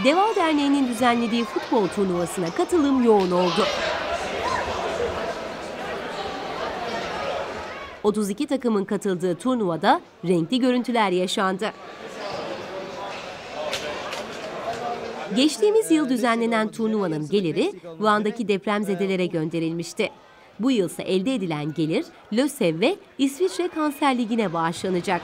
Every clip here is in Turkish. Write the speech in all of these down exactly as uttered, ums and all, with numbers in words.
Deva Derneği'nin düzenlediği futbol turnuvasına katılım yoğun oldu. otuz iki takımın katıldığı turnuvada renkli görüntüler yaşandı. Geçtiğimiz yıl düzenlenen turnuvanın geliri Van'daki depremzedelere gönderilmişti. Bu yılsa elde edilen gelir LÖSEV ve İsviçre Kanser Ligi'ne bağışlanacak.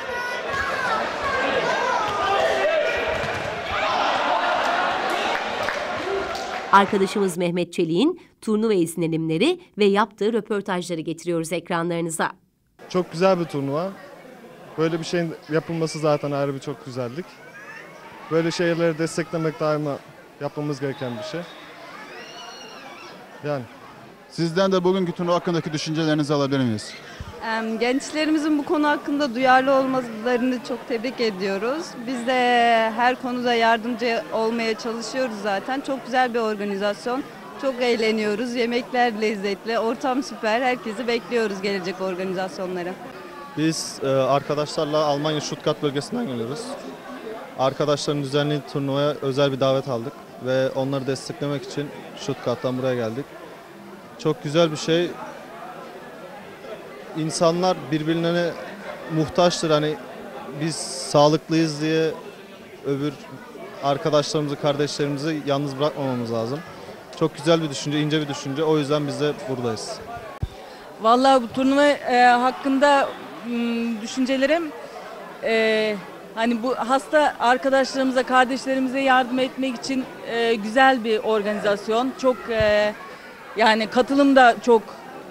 Arkadaşımız Mehmet Çelik'in turnuva izlenimleri ve yaptığı röportajları getiriyoruz ekranlarınıza. Çok güzel bir turnuva. Böyle bir şeyin yapılması zaten ayrı bir çok güzellik. Böyle şeyleri desteklemek daima yapmamız gereken bir şey. Yani. Sizden de bugünkü turnuva hakkındaki düşüncelerinizi alabilir miyiz? Gençlerimizin bu konu hakkında duyarlı olmalarını çok tebrik ediyoruz. Biz de her konuda yardımcı olmaya çalışıyoruz zaten. Çok güzel bir organizasyon. Çok eğleniyoruz. Yemekler lezzetli, ortam süper. Herkesi bekliyoruz gelecek organizasyonlara. Biz e, arkadaşlarla Almanya Stuttgart bölgesinden geliyoruz. Arkadaşların düzenli turnuvaya özel bir davet aldık ve onları desteklemek için Stuttgart'tan buraya geldik. Çok güzel bir şey. İnsanlar birbirlerine muhtaçtır. Hani biz sağlıklıyız diye öbür arkadaşlarımızı, kardeşlerimizi yalnız bırakmamamız lazım. Çok güzel bir düşünce, ince bir düşünce. O yüzden biz de buradayız. Vallahi bu turnuva e, hakkında m, düşüncelerim e, hani bu hasta arkadaşlarımıza, kardeşlerimize yardım etmek için e, güzel bir organizasyon. Çok e, yani katılım da çok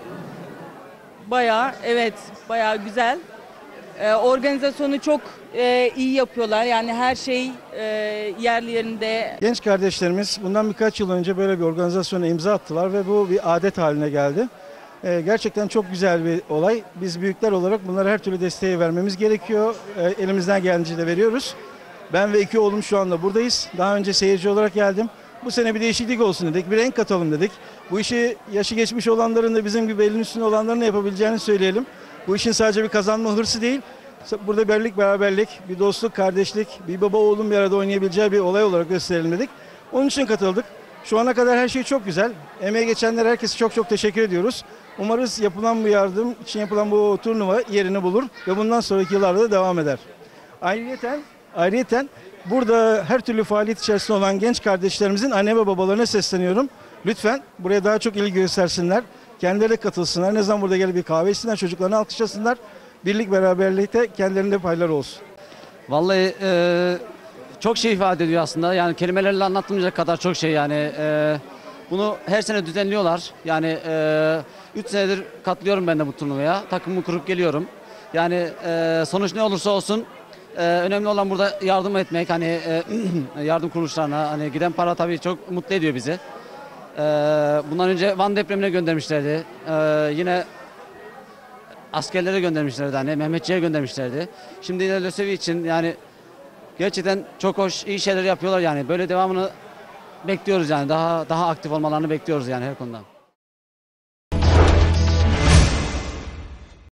bayağı evet bayağı güzel. E, organizasyonu çok e, iyi yapıyorlar. Yani her şey e, yerli yerinde. Genç kardeşlerimiz bundan birkaç yıl önce böyle bir organizasyona imza attılar ve bu bir adet haline geldi. Ee, gerçekten çok güzel bir olay. Biz büyükler olarak bunlara her türlü desteği vermemiz gerekiyor. Ee, elimizden geldiğince de veriyoruz. Ben ve iki oğlum şu anda buradayız. Daha önce seyirci olarak geldim. Bu sene bir değişiklik olsun dedik, bir renk katalım dedik. Bu işi yaşı geçmiş olanların da bizim gibi elin üstünde olanların da yapabileceğini söyleyelim. Bu işin sadece bir kazanma hırsı değil. Burada birlik, beraberlik, bir dostluk, kardeşlik, bir baba oğlun bir arada oynayabileceği bir olay olarak gösterelim dedik. Onun için katıldık. Şu ana kadar her şey çok güzel. Emeğe geçenlere herkese çok çok teşekkür ediyoruz. Umarız yapılan bu yardım için yapılan bu turnuva yerini bulur ve bundan sonraki yıllarda da devam eder. Ayrıyeten, ayrıyeten burada her türlü faaliyet içerisinde olan genç kardeşlerimizin anne ve babalarına sesleniyorum. Lütfen buraya daha çok ilgi göstersinler. Kendileri de katılsınlar. Ne zaman burada gelip bir kahve içsinler, çocuklarını alkışlasınlar. Birlik beraberlikte kendilerinde paylar olsun. Vallahi e, çok şey ifade ediyor aslında. Yani kelimelerle anlatılmayacak kadar çok şey yani. E, bunu her sene düzenliyorlar. Yani üç e, senedir katılıyorum ben de bu turnuvaya. Takımımı kurup geliyorum. Yani e, sonuç ne olursa olsun e, önemli olan burada yardım etmek. Hani e, yardım kuruluşlarına hani giden para tabii çok mutlu ediyor bizi. E, bundan önce Van depremine göndermişlerdi. E, yine askerlere göndermişlerdi, hani Mehmetçiğe göndermişlerdi. Şimdi yine LÖSEV için yani gerçekten çok hoş, iyi şeyler yapıyorlar yani. Böyle devamını bekliyoruz yani. Daha daha aktif olmalarını bekliyoruz yani her konuda.